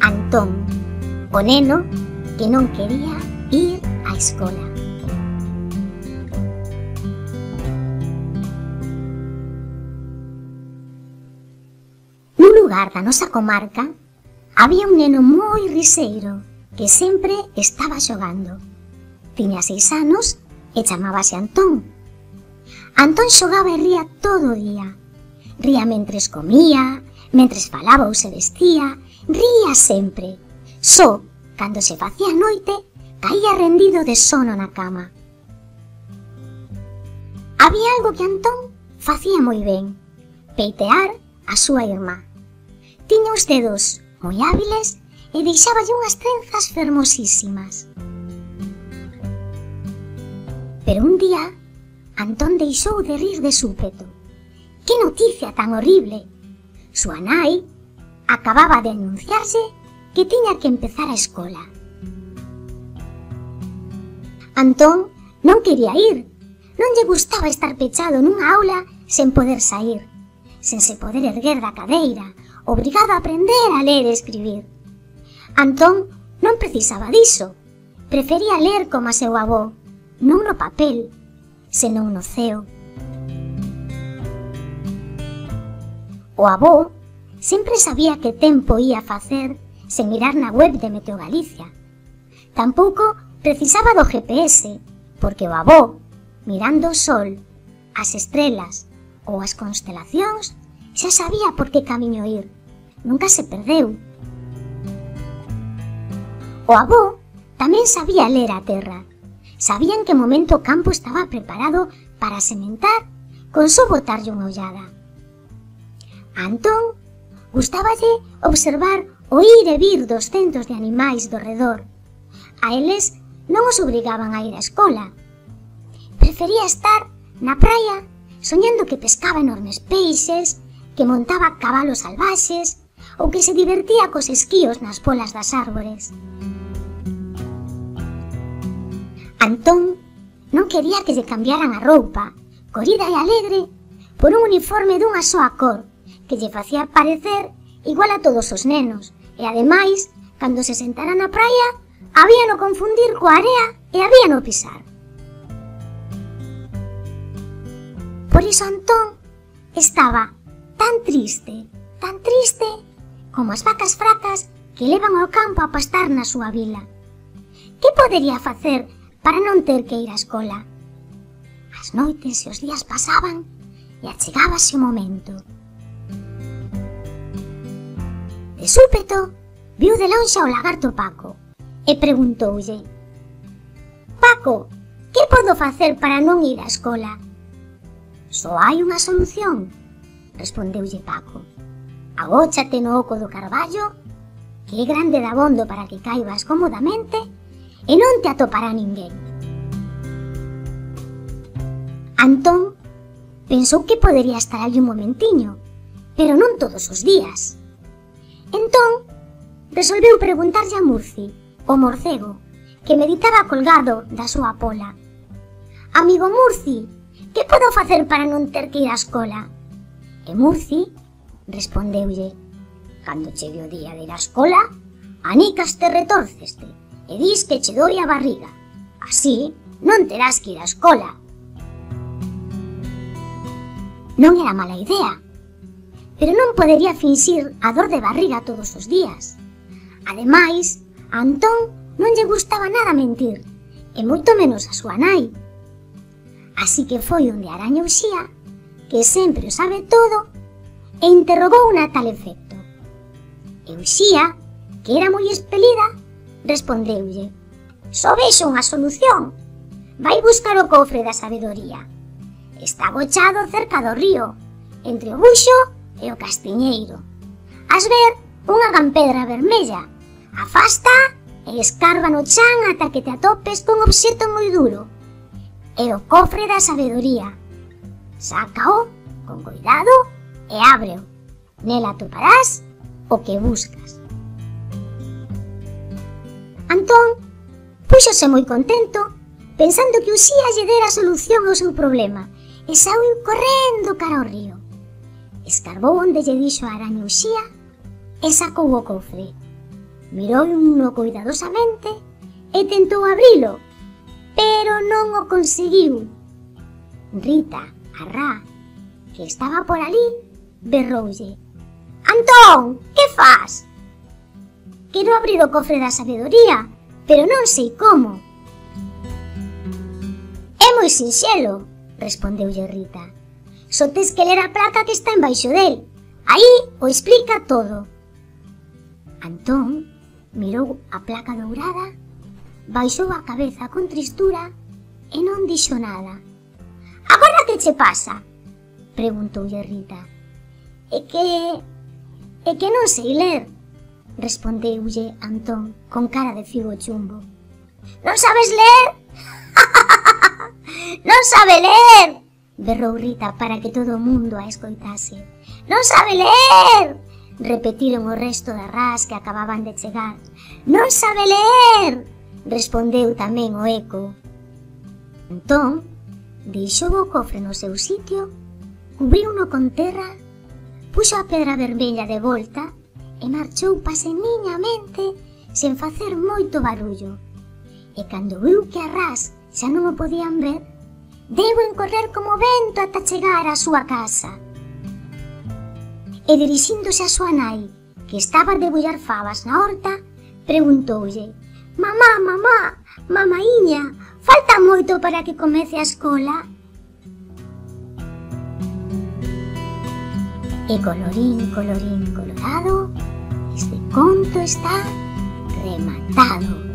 Antón, o neno que non quería ir á escola. Nun lugar da nosa comarca había un neno moi riseiro que sempre estaba xogando. Tiña 6 anos e chamábase Antón. Antón xogaba e ría todo o día. Ría mentres comía, mentres falaba ou se vestía, ría sempre. Só, cando se facía noite, caía rendido de sono na cama. Había algo que Antón facía moi ben: peitear a súa irmá. Tiña os dedos moi hábiles e deixáballe unhas trenzas fermosísimas. Pero un día, Antón deixou de rir de súpeto. Que noticia tan horrible! Súa nai acababa de anunciarse que tiña que empezar a escola. Antón non quería ir. Non lle gustaba estar pechado nunha aula sen poder sair, sen se poder erguer da cadeira, obrigado a aprender a ler e escribir. Antón non precisaba diso. Prefería ler como a seu avó, non no papel, senón no ceo. O avó sempre sabía que tempo ia facer sen mirar na web de Meteo Galicia. Tampouco precisaba do GPS, porque o avó, mirando o sol, as estrelas ou as constelacións, xa sabía por que camiño ir. Nunca se perdeu. O avó tamén sabía ler a terra. Sabía en que momento o campo estaba preparado para sementar con só botarlle unha ollada. A Antón gustáballe observar o ir e vir dos centos de animais do redor. A eles non os obrigaban a ir á escola. Prefería estar na praia soñando que pescaba enormes peixes, que montaba cabalos salvaxes ou que se divertía cos esquíos nas polas das árbores. Antón non quería que lle cambiaran a roupa, corrida e alegre, por un uniforme dunha soa cor, que lle facía parecer igual a todos os nenos, e ademais, cando se sentara na praia, habíano confundir coa area e habíano pisar. Por iso Antón estaba tan triste como as vacas fracas que levan ao campo a pastar na súa vila. Que podería facer para non ter que ir á escola? As noites e os días pasaban e achegábase o momento. De súpeto, viu de lonxe ao lagarto Paco e preguntoulle: Paco, que podo facer para non ir á escola? Só hai unha solución, respondeulle Paco. Agóchate no oco do carballo, que é grande dabondo para que caibas cómodamente, e non te atopará ninguén. Antón pensou que podería estar ali un momentiño, pero non todos os días. Entón, resolveu preguntarlle a Murci, o morcego, que meditaba colgado da súa pola: Amigo Murci, que podo facer para non ter que ir á escola? E Murci respondeulle: Cando chegue o día de ir á escola, anícaste e retórceste, e dis que che doi a barriga. Así non terás que ir á escola. Non era mala idea, pero non podería finxir a dor de barriga todos os días. Ademais, a Antón non lle gustaba nada mentir, e moito menos a súa nai. Así que foi onde Araña Uxía, que sempre o sabe todo, e interrogou a tal efecto. E Uxía, que era moi espelida, respondeulle: Só vexo unha solución. Vai buscar o cofre da sabedoría. Está agochado cerca do río, entre o buxo e o castiñeiro. Has ver unha gran pedra vermella. Afasta e escarba no chan ata que te atopes con obxeto moi duro. É o cofre da sabedoría. Sácao con cuidado e ábreo. Nela atoparás o que buscas. Antón púxose moi contento, pensando que Uxía lle dera a solución ao seu problema, e saíu correndo cara ao río. Escarbou onde lle dixo a Araña Uxía e sacou o cofre. mirouno cuidadosamente e tentou abrilo, pero non o conseguiu. Rita, a Ra, que estaba por ali, berroulle: «Antón, que fas?» «Quero abrir o cofre da sabedoría, pero non sei como». «É moi sinxelo», respondeulle Rita. «Só tes que ler a placa que está embaixo del. Aí o explica todo». Antón mirou a placa dourada, baixou a cabeza con tristura e non dixo nada. «Agora que che pasa?», preguntoulle Rita. É que non sei ler», respondeulle Antón con cara de figo chumbo. «Non sabes ler?» «Non sabe ler!», berrou Rita para que todo o mundo a escoitase. «Non sabe ler!», repetiron o resto das Ras que acababan de chegar. «Non sabe ler!», respondeu tamén o eco. Entón, deixou o cofre no seu sitio, cubriuno con terra, puxo a pedra vermella de volta e marchou paseniñamente sen facer moito barullo. E cando viu que as Ras xa non o podían ver, deu en correr como vento ata chegar á súa casa. E dirixíndose a súa nai, que estaba a debullar fabas na horta, preguntoulle: «Mamá, mamá, mamaíña, falta moito para que comece a escola?» E colorín, colorín, colorado, este conto está rematado.